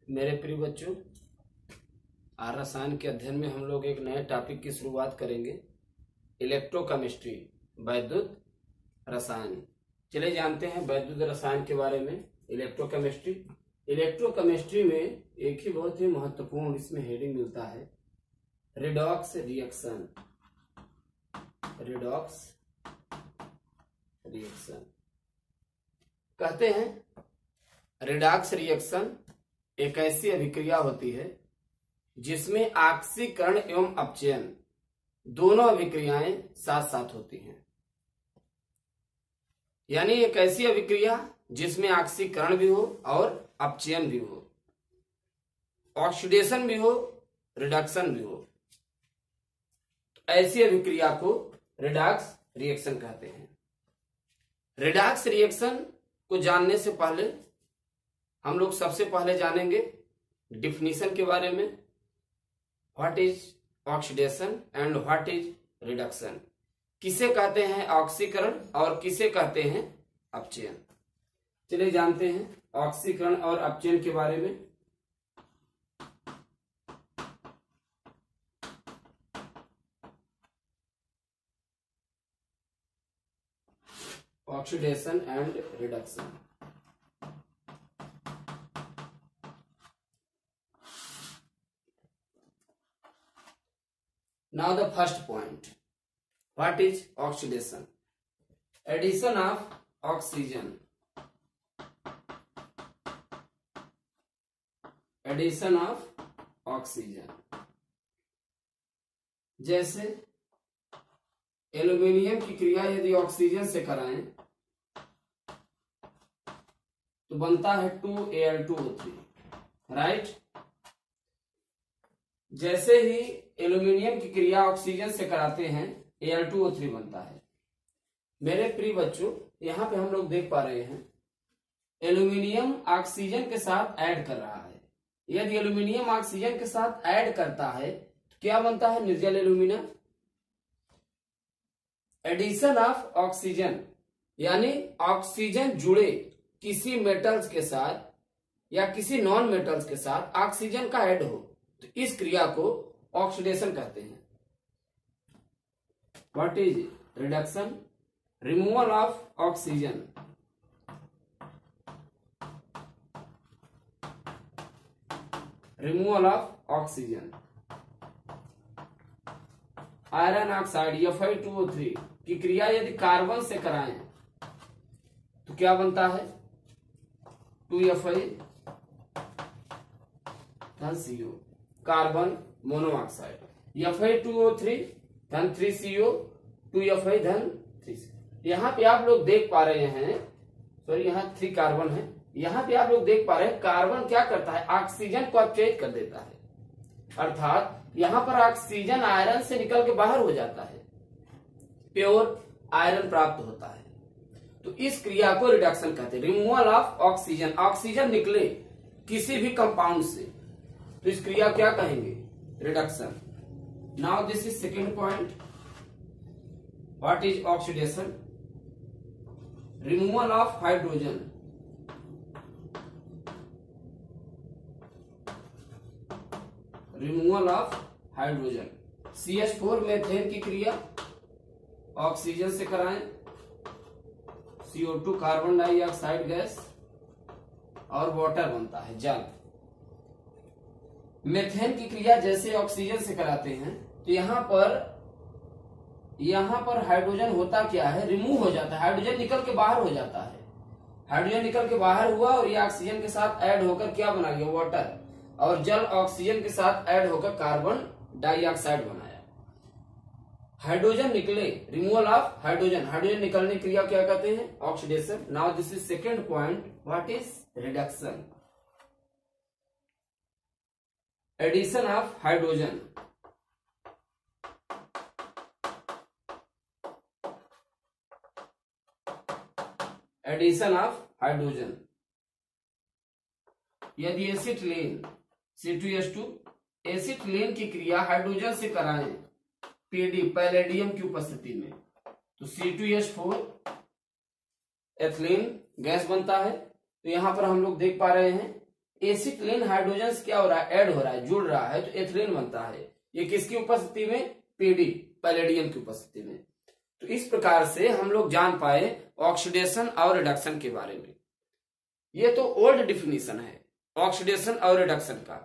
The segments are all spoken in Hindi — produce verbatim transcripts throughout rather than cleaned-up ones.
मेरे प्रिय बच्चों, आज रसायन के अध्ययन में हम लोग एक नए टॉपिक की शुरुआत करेंगे, इलेक्ट्रोकेमिस्ट्री, वैद्युत रसायन। चलिए जानते हैं वैद्युत रसायन के बारे में। इलेक्ट्रोकेमिस्ट्री इलेक्ट्रोकेमिस्ट्री में एक ही बहुत ही महत्वपूर्ण इसमें हेडिंग मिलता है, रिडॉक्स रिएक्शन। रिडॉक्स रिएक्शन कहते हैं रिडॉक्स रिएक्शन एक ऐसी अभिक्रिया होती है जिसमें ऑक्सीकरण एवं अपचयन दोनों अभिक्रियाएं साथ साथ होती हैं। यानी एक ऐसी अभिक्रिया जिसमें ऑक्सीकरण भी हो और अपचयन भी हो, ऑक्सीडेशन भी हो, रिडक्शन भी हो। ऐसी अभिक्रिया को रिडॉक्स रिएक्शन कहते हैं। रिडॉक्स रिएक्शन को जानने से पहले हम लोग सबसे पहले जानेंगे डिफिनीशन के बारे में। What is oxidation and what is reduction. किसे कहते हैं ऑक्सीकरण और किसे कहते हैं अपचयन। चलिए जानते हैं ऑक्सीकरण और अपचयन के बारे में। Oxidation and reduction. Now the first point, what is oxidation? Addition of oxygen. Addition of oxygen. जैसे एल्यूमिनियम की क्रिया यदि ऑक्सीजन से कराएं तो बनता है two A L two O three, right. जैसे ही एल्यूमिनियम की क्रिया ऑक्सीजन से कराते हैं A L two O three बनता है। मेरे प्रिय बच्चों, यहां पे हम लोग देख पा रहे हैं एल्यूमिनियम ऑक्सीजन के साथ ऐड कर रहा है। यदि एल्यूमिनियम ऑक्सीजन के साथ ऐड करता है तो क्या बनता है? निर्जल एल्यूमिना। एडिशन ऑफ ऑक्सीजन यानी ऑक्सीजन जुड़े किसी मेटल्स के साथ या किसी नॉन मेटल्स के साथ ऑक्सीजन का ऐड हो तो इस क्रिया को ऑक्सीडेशन कहते हैं। What is reduction? Removal of oxygen. Removal of oxygen. Iron oxide F I two O three की क्रिया यदि कार्बन से कराएं तो क्या बनता है? टू एफ आई धन C O, carbon monoxide. F I two O three धन three C O, two F I धन थ्री सी। यहाँ पे आप लोग देख पा रहे हैं, सॉरी यहाँ थ्री कार्बन है। यहाँ पे आप लोग देख पा रहे हैं कार्बन क्या करता है? ऑक्सीजन को अपचयित कर देता है, अर्थात यहाँ पर ऑक्सीजन आयरन से निकल के बाहर हो जाता है, प्योर आयरन प्राप्त होता है। तो इस क्रिया को रिडक्शन कहते हैं। रिमूवल ऑफ ऑक्सीजन, ऑक्सीजन निकले किसी भी कंपाउंड से तो इस क्रिया क्या कहेंगे? Reduction. Now this is second point, what is oxidation? Removal of hydrogen. Removal of hydrogen. C H four methane की क्रिया ऑक्सीजन से कराएं, C O two carbon dioxide gas और वाटर बनता है, जल। मेथेन की क्रिया जैसे ऑक्सीजन से कराते हैं तो यहां पर यहां पर हाइड्रोजन होता क्या है? रिमूव हो जाता है, हाइड्रोजन निकल के बाहर हो जाता है। हाइड्रोजन निकल के बाहर हुआ और ये ऑक्सीजन के साथ ऐड होकर क्या बना गया? वाटर। और जल ऑक्सीजन के साथ ऐड होकर कार्बन डाइऑक्साइड बनाया। हाइड्रोजन निकले, रिमूवल ऑफ हाइड्रोजन। हाइड्रोजन निकलने की क्रिया क्या कहते हैं? Oxidation. Now this is second point, what is reduction? Addition of hydrogen. Addition of hydrogen. यदि acetylene C two H two, acetylene की क्रिया हाइड्रोजन से कराएं पीडी पैलेडियम की उपस्थिति में तो C two H four ethylene gas बनता है। तो यहां पर हम लोग देख पा रहे हैं एसिटिलीन हाइड्रोजन क्या हो रहा है, ऐड हो रहा है, जुड़ रहा है, तो एथिलीन बनता है। ये किसकी उपस्थिति में, पीडी पैलेडियम की उपस्थिति में। तो इस प्रकार से हम लोग जान पाए ऑक्सीडेशन और रिडक्शन के बारे में। ये तो ओल्ड डिफिनीशन है ऑक्सीडेशन और रिडक्शन का।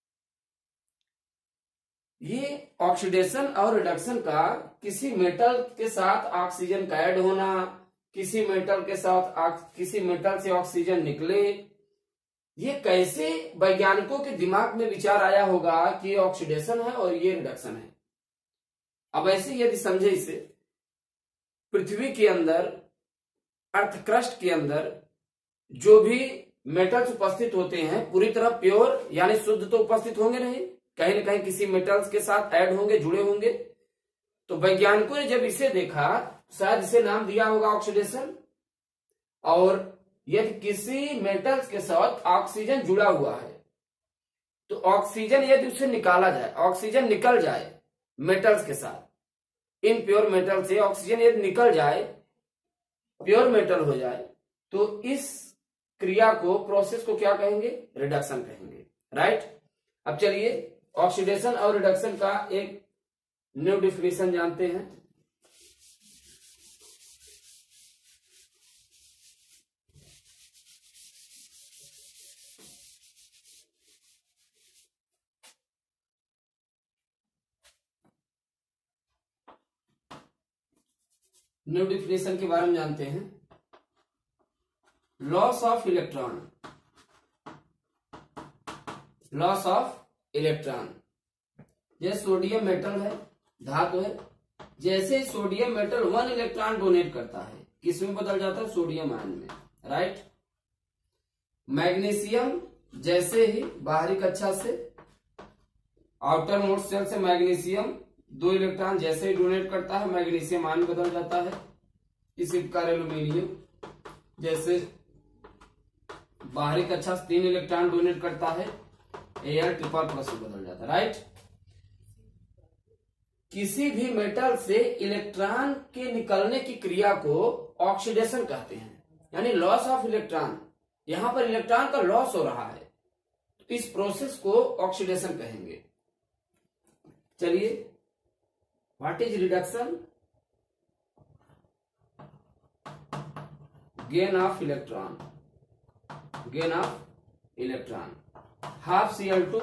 ये ऑक्सीडेशन और रिडक्शन का किसी मेटल के साथ ऑक्सीजन का ऐड होना, किसी मेटल के साथ किसी मेटल से ऑक्सीजन निकले, ये कैसे वैज्ञानिकों के दिमाग में विचार आया होगा कि ये ऑक्सीडेशन है और ये रिडक्शन है। अब ऐसे यदि समझे इसे, पृथ्वी के अंदर अर्थ क्रस्ट के अंदर जो भी मेटल्स उपस्थित होते हैं पूरी तरह प्योर यानी शुद्ध तो उपस्थित होंगे नहीं, कहीं न कहीं किसी मेटल्स के साथ ऐड होंगे, जुड़े होंगे। तो वैज्ञानिकों ने जब इसे देखा, शायद इसे नाम दिया होगा ऑक्सीडेशन। और यदि किसी मेटल्स के साथ ऑक्सीजन जुड़ा हुआ है तो ऑक्सीजन यदि उसे निकाला जाए, ऑक्सीजन निकल जाए मेटल्स के साथ, इन प्योर मेटल से ऑक्सीजन यदि निकल जाए, प्योर मेटल हो जाए, तो इस क्रिया को, प्रोसेस को क्या कहेंगे, रिडक्शन कहेंगे। राइट। अब चलिए ऑक्सीडेशन और रिडक्शन का एक न्यू डिफिनीशन जानते हैं। न्यू डिफिनेशन के बारे में जानते हैं। Loss of electron, loss of electron, जैसे सोडियम मेटल है, धातु है, जैसे sodium metal one electron donate करता है, किसमें बदल जाता है, सोडियम आयन में। राइट। मैग्नीशियम जैसे ही बाहरी कक्षा से, आउटर मोस्ट शेल से मैग्नीशियम दो इलेक्ट्रॉन जैसे ही डोनेट करता है, मैग्नीशियम आयन बदल जाता है। इसी प्रकार एल्यूमिनियम जैसे बाहरी कक्षा से तीन इलेक्ट्रॉन डोनेट करता है, एयर ट्रिपल प्लस से बदल जाता है। राइट। किसी भी मेटल से इलेक्ट्रॉन के निकलने की क्रिया को ऑक्सीडेशन कहते हैं, यानी लॉस ऑफ इलेक्ट्रॉन। यहां पर इलेक्ट्रॉन का लॉस हो रहा है, तो इस प्रोसेस को ऑक्सीडेशन कहेंगे। चलिए, what is reduction, gain of electron, gain of electron, half C L two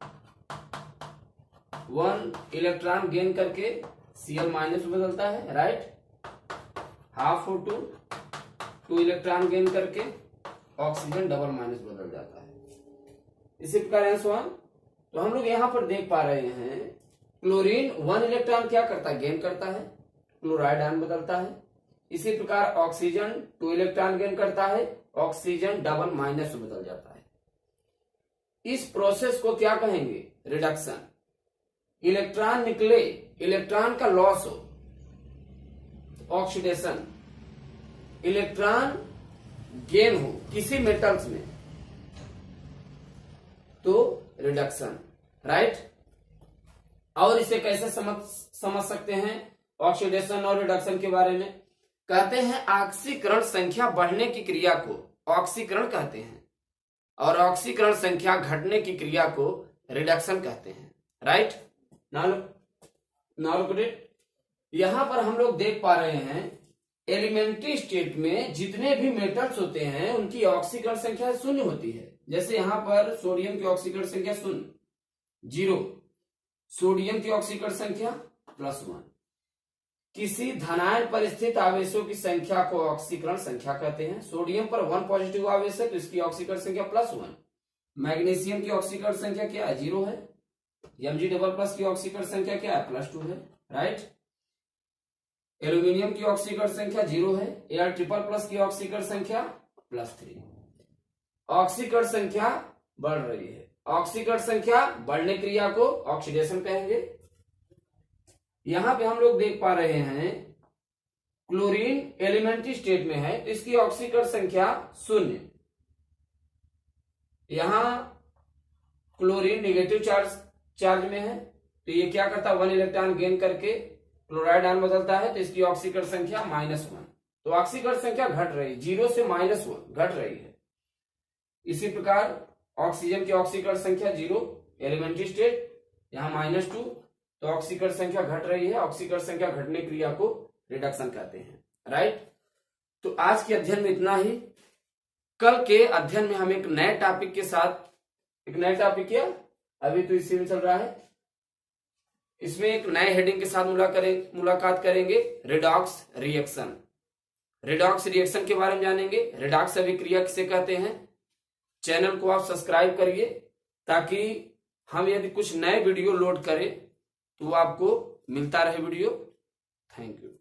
one electron gain करके Cl माइनस में बदलता है। Right. Half O two two electron gain करके ऑक्सीजन डबल माइनस बदल जाता है। इसी प्रकार एन सो ऑन। तो हम लोग यहां पर देख पा रहे हैं क्लोरीन वन इलेक्ट्रॉन क्या करता है, गेन करता है, क्लोराइड आयन बदलता है। इसी प्रकार ऑक्सीजन टू इलेक्ट्रॉन गेन करता है, ऑक्सीजन डबल माइनस में बदल जाता है। इस प्रोसेस को क्या कहेंगे, रिडक्शन। इलेक्ट्रॉन निकले, इलेक्ट्रॉन का लॉस हो, ऑक्सीडेशन। इलेक्ट्रॉन गेन हो किसी मेटल्स में, तो रिडक्शन। राइट। और इसे कैसे समझ समझ सकते हैं ऑक्सीडेशन और रिडक्शन के बारे में, कहते हैं ऑक्सीकरण संख्या बढ़ने की क्रिया को ऑक्सीकरण कहते हैं, और ऑक्सीकरण संख्या घटने की क्रिया को रिडक्शन कहते हैं। राइट। नाउ यहां पर हम लोग देख पा रहे हैं एलिमेंट्री स्टेट में जितने भी मेटल्स होते हैं उनकी ऑक्सीकरण संख्या शून्य होती है। जैसे यहां पर सोडियम की ऑक्सीकरण संख्या शून्य, जीरो। सोडियम की ऑक्सीकरण संख्या प्लस वन। किसी धनायन पर स्थित आवेशों की संख्या को ऑक्सीकरण संख्या कहते हैं। सोडियम पर वन पॉजिटिव आवेश है तो इसकी ऑक्सीकरण संख्या प्लस वन। मैग्नीशियम की ऑक्सीकरण संख्या क्या है, जीरो है। एमजी डबल प्लस की ऑक्सीकरण संख्या क्या है, प्लस टू है। राइट। एल्यूमिनियम की ऑक्सीकरण संख्या जीरो है। एयर ट्रिपल प्लस की ऑक्सीकरण संख्या प्लस थ्री। ऑक्सीकरण संख्या बढ़ रही है, ऑक्सीकरण संख्या बढ़ने क्रिया को ऑक्सीडेशन कहेंगे। यहां पे हम लोग देख पा रहे हैं क्लोरीन एलिमेंट्री स्टेट में है तो इसकी ऑक्सीकरण संख्या शून्य। यहां क्लोरीन निगेटिव चार्ज चार्ज में है तो ये क्या करता है, वन इलेक्ट्रॉन गेन करके क्लोराइड आयन बदलता है तो इसकी ऑक्सीकरण संख्या माइनस वन। तो ऑक्सीकरण संख्या घट रही, जीरो से माइनस वन घट रही है। इसी प्रकार ऑक्सीजन की ऑक्सीकरण संख्या जीरो, एलिमेंट्री स्टेट, यहाँ माइनस टू, तो ऑक्सीकरण संख्या घट रही है। ऑक्सीकरण संख्या घटने क्रिया को रिडक्शन कहते हैं, राइट। तो आज के अध्ययन में इतना ही। कल के अध्ययन में हम एक नए टॉपिक के साथ, एक नए टॉपिक क्या, अभी तो इसी में चल रहा है, इसमें एक नए हेडिंग के साथ मुलाकात करेंगे, रिडॉक्स रिएक्शन। रिडॉक्स रिएक्शन के बारे में जानेंगे, रिडॉक्स अभिक्रिया किसे कहते हैं। चैनल को आप सब्सक्राइब करिए ताकि हम यदि कुछ नए वीडियो लोड करें तो आपको मिलता रहे वीडियो। Thank you.